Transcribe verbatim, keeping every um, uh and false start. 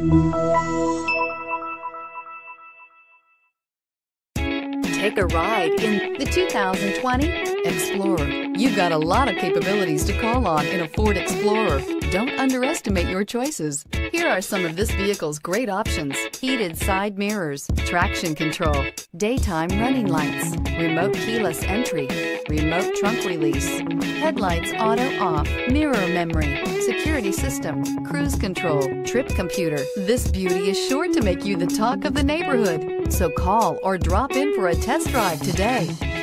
Take a ride in the two thousand twenty Explorer. You've got a lot of capabilities to call on in a Ford Explorer. Don't underestimate your choices. Here are some of this vehicle's great options: heated side mirrors, traction control, daytime running lights, remote keyless entry, remote trunk release, headlights auto off, mirror memory, security system, cruise control, trip computer. This beauty is sure to make you the talk of the neighborhood. So call or drop in for a test drive today.